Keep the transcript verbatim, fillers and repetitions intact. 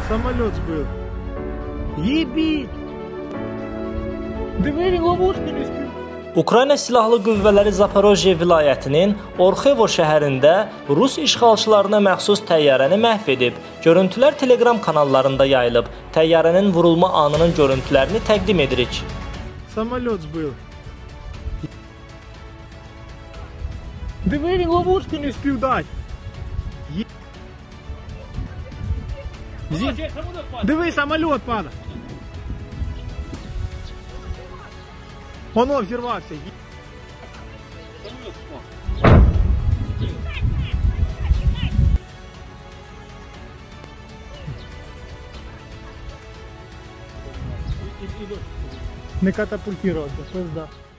Самолет сбил. Ебить! Диви, він ловушку не спів. Ukrayna Silahlı Qüvvələri Zaporojye vilayətinin Orxevo şəhərində Rus işğalçılarına məxsus təyyarəni məhv edib. Görüntülər Telegram kanallarında yayılıb. Təyyarənin vurulma anının görüntülərini təqdim edirik. Самолет сбил. Диви, він ловушку не спів дати. Є... Зі... Диви, самолет падає. Воно взірвався. Не катапультироваться, пизда.